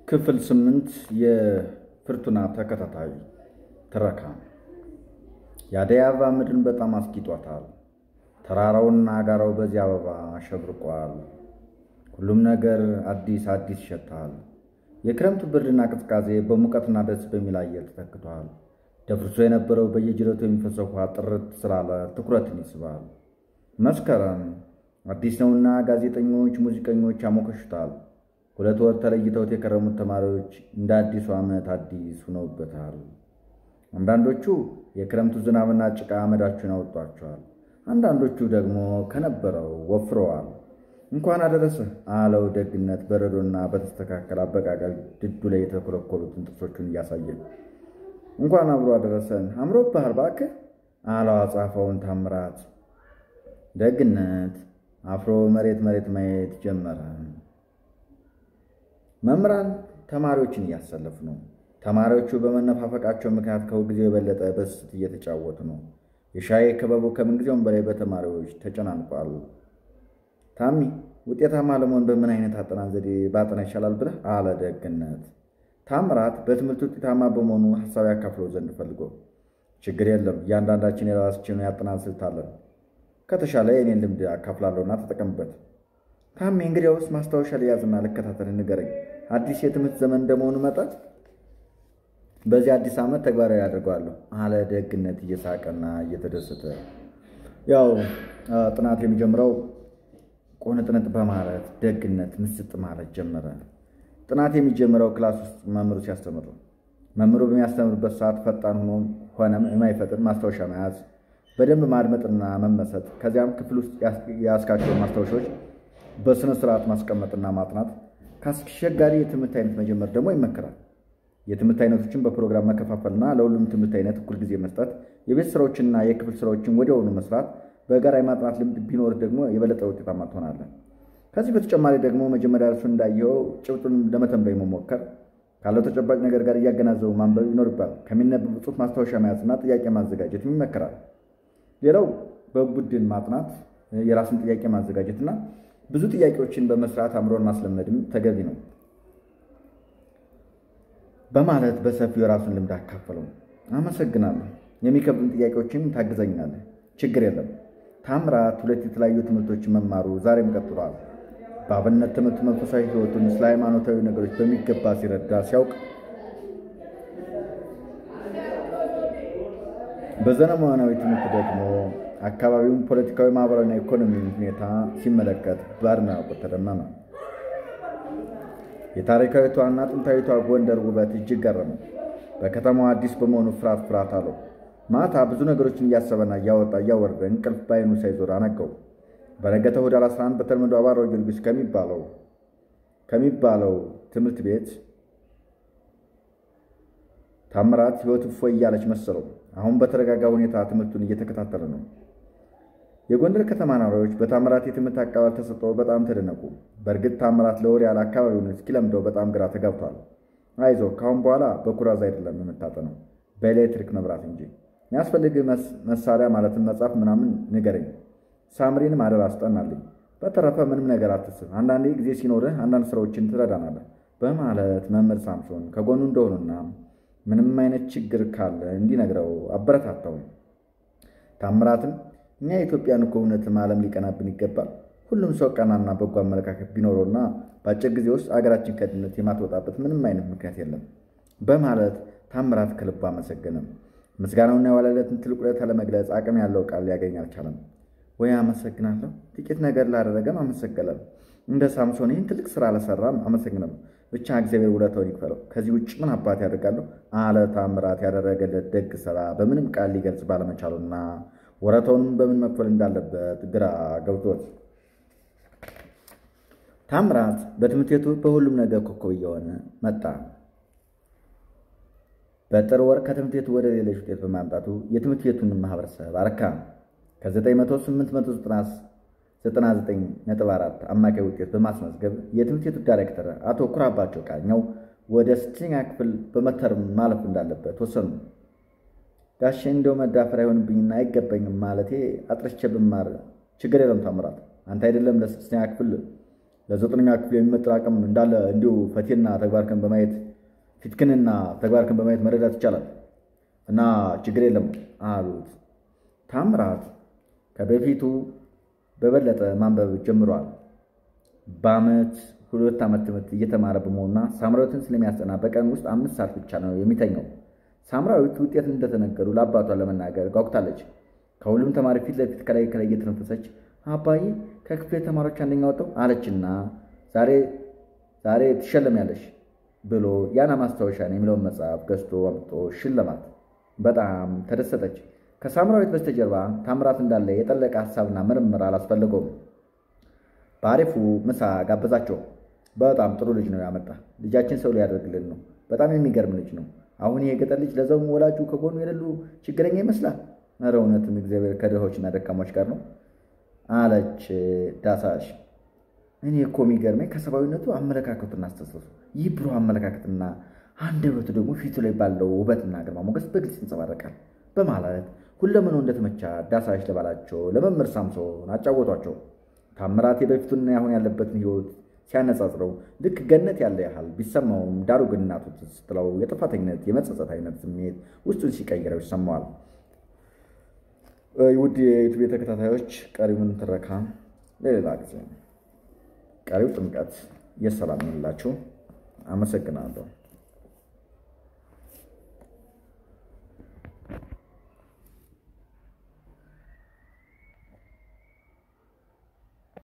ክፍል 8 የፍርቱና ተከታታይ ትረካ። የአደይ አበባ ምድርን በጣም አስጊጧታል። ተራራውና ጋራው በዚህ አበባ አሸብርቋል። ሁሉም ነገር አዲስ ይሸታል። የክረምቱ ብርድና ቅዝቃዜ በሙቀትና ደስ በሚል አየር ተተክቷል። ደፍርሶ የነበረው በየጅረቱ የሚፈሰው ውሃ ጥርት ስላለ ትኩረትን ይስባል። መስከረም አዲስ ነውና ጋዜጠኞች፣ ሙዚቀኞች ያሞከሹታል። 2 ወር ተለይተውት የከረሙት ተማሪዎች እንደ አዲሱ ዓመት አዲስ ሆነውበታል። አንዳንዶቹ የክረምቱ ዝናብና ጭቃ አመዳቸውን አወጧቸዋል። አንዳንዶቹ ደግሞ ከነበረው ወፍረዋል። እንኳን አደረሰህ አለው ደግነት በረዶና በተስተካከለ አበቃቀል ድዱ ላይ የተኮለኮሉትን ጥርሶቹን እያሳየ። እንኳን አብሮ አደረሰን አምሮብሃል እባክህ አለው አጻፋውን ታምራት። ደግነት አፍሮ መሬት ማየት ጀመረ። መምህራን ተማሪዎችን እያሰለፉ ነው። ተማሪዎቹ በመነፋፈቃቸው ምክንያት ከሁልጊዜው የበለጠ በስስት እየተጫወቱ ነው። የሻይ ክበቡ ከምንጊዜውም በላይ በተማሪዎች ተጨናንቋል። ታሚ ውጤታማ ለመሆን በምን አይነት አጠናን ዘዴ ባጠና ይሻላል ብለህ አለ ደግነት። ታምራት በትምህርት ውጤታማ በመሆኑ ሐሳብ ያካፍለው ዘንድ ፈልጎ ችግር የለም እያንዳንዳችን የራሳችን ያጠናን ስልት አለን። ከተሻለ የኔን ልምድ አካፍላለሁና ተጠቀምበት። ታሚ እንግዲያውስ ማስታወሻ ሊያዝና ልከታተል ንገረኝ። አዲስ የትምህርት ዘመን እንደመሆኑ መጠን በዚህ አዲስ ዓመት ተግባራዊ ያደርገዋለሁ አለ ደግነት እየሳቀና እየተደሰተ። ያው ጥናት የሚጀምረው ቆንጥንጥ በማለት ደግነት ምስጥ ማለት ጀመረ። ጥናት የሚጀምረው ክላስ ውስጥ መምህሩ ሲያስተምር ነው። መምህሩ በሚያስተምርበት ሰዓት ፈጣን ሆነም የማይፈጥን ማስታወሻ መያዝ፣ በደንብ ማድመጥና መመሰጥ፣ ከዚያም ክፍል ውስጥ ያስካቸውን ማስታወሻዎች በስነ ስርዓት ማስቀመጥና ማጥናት፣ ካስቸጋሪ የትምህርት አይነት መጀመር ደግሞ ይመከራል። የትምህርት አይነቶችን በፕሮግራም መከፋፈልና ለሁሉም ትምህርት አይነት እኩል ጊዜ መስጠት፣ የቤት ስራዎችና የክፍል ስራዎችን ወዲያውኑ መስራት፣ በጋራ የማጥናት ልምድ ቢኖር ደግሞ የበለጠ ውጤታማ ትሆናለህ። ከዚህ በተጨማሪ ደግሞ መጀመሪያ እርሱ እንዳየው ጭብጡን ለመተንበይ መሞከር፣ ካለው ተጨባጭ ነገር ጋር እያገናዘቡ ማንበብ ይኖርባል። ከሚነበብ ጽሑፍ ማስታወሻ መያዝና ጥያቄ ማዘጋጀት ይመከራል። ሌላው በቡድን ማጥናት፣ የራስን ጥያቄ ማዘጋጀትና ብዙ ጥያቄዎችን በመስራት አምሮን ማስለመድም ተገቢ ነው በማለት በሰፊው የራሱን ልምድ አካፈለው። አመሰግናለሁ። የሚከብዱን ጥያቄዎችን ታግዘኛለህ። ችግር የለም። ታምራት 2 የተለያዩ ትምህርቶችን መማሩ ዛሬም ቀጥሏል። በአብነት ትምህርት መንፈሳዊ ሕይወቱን ስለ ሃይማኖታዊ ነገሮች በሚገባ ሲረዳ ሲያውቅ፣ በዘመናዊ ትምህርት ደግሞ አካባቢውን ፖለቲካዊ፣ ማህበራዊና ኢኮኖሚያዊ ሁኔታ ሲመለከት በአድናቆት ተደመመ። የታሪካዊቷና ጥንታዊቷ ጎንደር ውበት እጅግ ገረመው። በከተማዋ አዲስ በመሆኑ ፍርሃት አለው። ማታ ብዙ ነገሮችን እያሰበና እያወጣ እያወረደ እንቅልፍ ባይኑ ሳይዞር አነቀው። በነገተው ህዳር 11 በተለምዶ አባራው ጊዮርጊስ ከሚባለው ትምህርት ቤት ታምራት ህይወቱ እፎይ እያለች መሰለው። አሁን በተረጋጋ ሁኔታ ትምህርቱን እየተከታተለ ነው። የጎንደር ከተማ ነዋሪዎች በታምራት የትምህርት አቀባበል ተሰጥቶ በጣም ተደነቁ። በእርግጥ ታምራት ለወሬ ያለ አካባቢውን እስኪለምደው በጣም ግራ ተጋብቷል። አይዞህ ካሁን በኋላ በኩራዝ አይደለም የምታጠነው በኤሌክትሪክ መብራት እንጂ። የሚያስፈልግ መሳሪያ ማለትም መጽሐፍ ምናምን ንገረኝ። ሳምሪንም አደራ አስጠናልኝ። በተረፈ ምንም ነገር አትስብ። አንዳንዴ ጊዜ ሲኖርህ አንዳንድ ስራዎችን ትረዳናለህ በማለት መምህር ሳምሶን ከጎኑ እንደሆኑና ምንም አይነት ችግር ካለ እንዲነግረው አበረታታው። ታምራትም እኛ የኢትዮጵያን እኮ እውነትም ዓለም ሊቀናብን ይገባል። ሁሉም ሰው ቀናና በጎ አመለካከት ቢኖረውና በአጭር ጊዜ ውስጥ አገራችን ከድህነት የማትወጣበት ምንም አይነት ምክንያት የለም በማለት ታምራት ከልቡ አመሰገነ። ምስጋናውና የዋለለትን ትልቅ ውለታ ለመግለጽ አቅም ያለው ቃል ሊያገኝ አልቻለም። ወይ አመሰግናለሁ፣ ጥቂት ነገር ላደረገም አመሰግናለሁ፣ እንደ ሳምሶን ይህን ትልቅ ስራ ለሰራም አመሰግናለሁ፣ ብቻ እግዚአብሔር ውለታውን ይክፈለው፣ ከዚህ ውጭ ምን አባት ያደርጋለሁ አለ። ታምራት ያደረገለት ደግ ስራ በምንም ቃል ሊገልጽ ባለመቻሉና ወረታውንም በምን መክፈል እንዳለበት ግራ ገብቶት ታምራት በትምህርት ቤቱ በሁሉም ነገር ኮከብ እየሆነ መጣ። በጥር ወር ከትምህርት ቤቱ ወደ ሌሎች ውጤት በማምጣቱ የትምህርት ቤቱን ማህበረሰብ አረካ። ከ900 አማካይ ውጤት በማስመዝገብ የትምህርት ቤቱ ዳይሬክተር አቶ ኩራባቸው ቃኘው ወደ 6ኛ ክፍል በመተርም ማለፍ እንዳለበት ወሰኑ። ጋሼ እንደው መዳፈር አይሆንብኝና አይገባኝም ማለቴ አጥርቼ ብማር ችግር የለም ታምራት፣ አንተ አይደለም ለ6ኛ ክፍል ለዘጠነኛ ክፍል የሚመጥን አቅም እንዳለ እንዲሁ ፈቴና ተግባርከን በማየት ፊትክንና ተግባርከን በማየት መረዳት ይቻላል እና ችግር የለም አሉት። ታምራት ከበፊቱ በበለጠ ማንበብ ጀምሯል። በዓመት 2 ዓመት ትምህርት እየተማረ በመሆኑና ሳምራዊትን ስለሚያስጠና በቀን ውስጥ 5 ሰዓት ብቻ ነው የሚተኛው። ሳምራዊት ውጤት እንደተነገሩ ለአባቷ ለመናገር ጓጉታለች። ከሁሉም ተማሪ ፊት ለፊት ከላይ እየተነፈሰች አባዬ ከክፍሌ ተማሪዎች አንደኛ ወጣው አለችና ዛሬ ትሸለሚያለሽ ብሎ ያና ማስታወሻን የሚለውን መጽሐፍ ገዝቶ አምጥቶ ሽልማት። በጣም ተደሰተች። ከሳምራዊት በስተጀርባ ታምራት እንዳለ የጠለቀ ሐሳብና ምርምር አላስፈልገውም። በአሪፉ ምሳ ጋበዛቸው። በጣም ጥሩ ልጅ ነው ያመጣ። ልጃችን ሰው ሊያደርግልን ነው። በጣም የሚገርም ልጅ ነው። አሁን ይሄ ገጠር ልጅ ለዛውም ወላጁ ከጎኑ የሌሉ ችግረኛ ይመስላል። ኧረ እውነትም እግዚአብሔር ከድሆችና ደካሞች ጋር ነው አለች ዳሳሽ። እኔ እኮ የሚገርመኝ ከሰብአዊነቱ አመለካከቱና አስተሳሰቡ፣ ይህ ብሩህ አመለካከትና አንደበቱ ደግሞ ፊቱ ላይ ባለው ውበትና ግርማ ሞገስ በግልጽ ይንጸባረቃል በማለት ሁለመናው እንደተመቻ ዳሳሽ ለባላቸው ለመምህር ሳምሶን አጫወቷቸው። ታምራት የበፊቱንና አሁን ያለበትን ሕይወት ሲያነጻጽረው ልክ ገነት ያለ ያህል ቢሰማውም ዳሩ ግን እናቱ ስትለው የጥፋተኝነት የመጸጸት አይነት ስሜት ውስጡን ሲቀይረው ይሰማዋል። ውድ የዩቲዩብ ተከታታዮች ቀሪውን ትረካ ለሌላ ጊዜ፣ ቀሪው ጥምቀት የሰላም ይሁንላችሁ። አመሰግናለሁ።